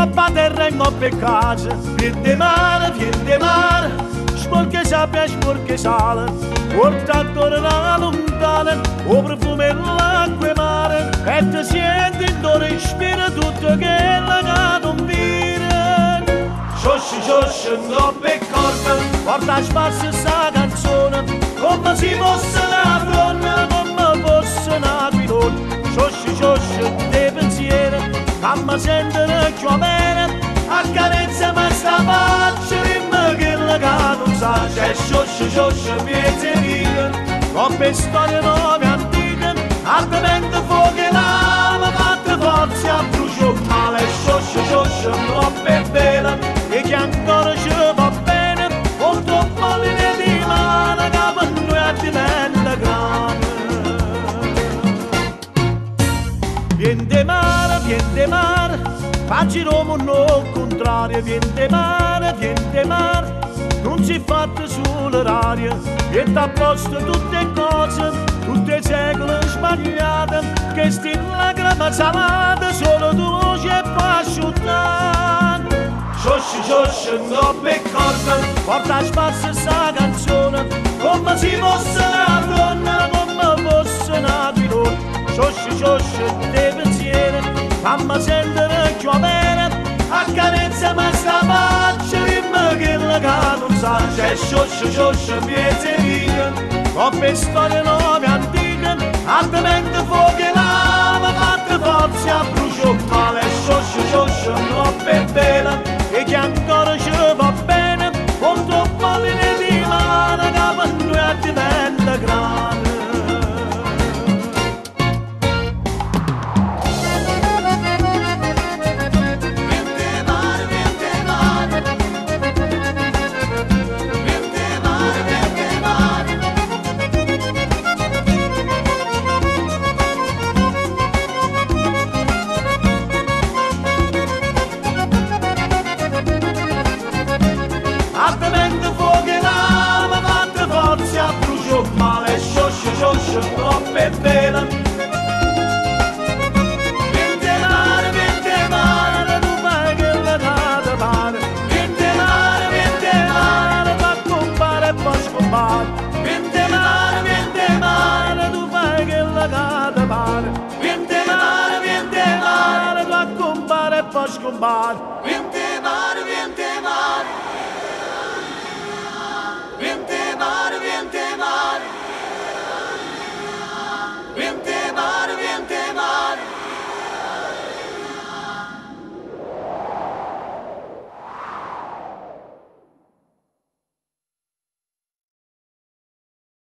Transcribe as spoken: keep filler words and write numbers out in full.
papà terra in coppe e casa, viene mare, viene mare, sporche sabbia, sporche sale, portatore da lontana, o profumo e l'acqua e mare, e ti senti in dove ispira tutto che la non vira. Sciosci, sciosci, in coppe e corda, porta a sparsi sta canzone, come si fosse una donna, come fosse una guidona. Sciosci, sciosci, dei pensieri, fammi sentire più bene, accarezza ma sta faccia, dimmi che la che non sa. C'è sciosci, sciosci, piezze vive, troppe storie nuove antiche, altrimenti fuoco e lava, fatte forze a brucio male. Sciosci, sciosci, troppe belle, e che ancora ci va bene, molto palline di mano, che per noi a diventa grande. Viente mare, viente mare, facci Roma no contrario. Viente mare, viente mare, non si fatta sull'aria. E t'ha posto tutte cose, tutte secole sbagliate, che sti lacrime salate, solo dolce e poi asciuttate. Sciosci, sciosci, in coppe e corda, porta a sparsi sta canzone, come si fosse una donna, come fosse una guidona. Sciosci, sciosci, dei pensieri, fammi sentire più bene, accarezza ma sta faccia, dimmi che la che non sa. C'è sciosci, sciosci, piezze vive, troppe storie nuove antiche, altrimenti fuoco e lava, fatte forze a brucio male. Sciosci, sciosci, troppe belle, e che ancora ci va bene, molto palline di mano, che per noi a diventa grande. Altrimenti fuoco e lava, fatte forze a brucio male. Sciosci, sciosci, troppe belle. Viente mare, viente mare, tu fai che la date mare. Viente mare, viente mare, fa compare e poi scompare. Viente mare, viente mare, tu fai che la date mare. Viente mare, viente mare, fa compare e poi scompare. Viente mare, viente mare.